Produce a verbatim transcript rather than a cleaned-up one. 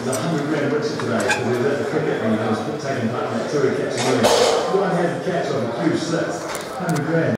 a hundred grand Brexit today because he was at the cricket and he was taking part in that two wicket catch. One had to catch on a huge six, hundred grand.